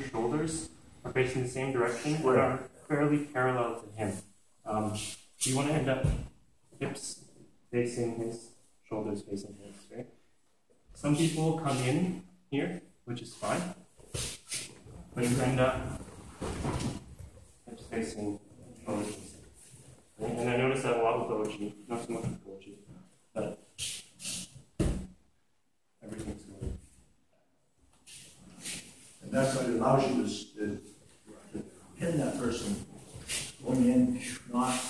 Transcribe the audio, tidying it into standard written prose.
shoulders are facing the same direction and are fairly parallel to him. You want to end up hips facing his, shoulders facing his, right? Some people come in here, which is fine, but you end up hips facing, shoulders facing. Right? And I noticed that a lot with Ouchi, not so much with Ouchi, but everything's going. And that's what allows you to pin that person going in, not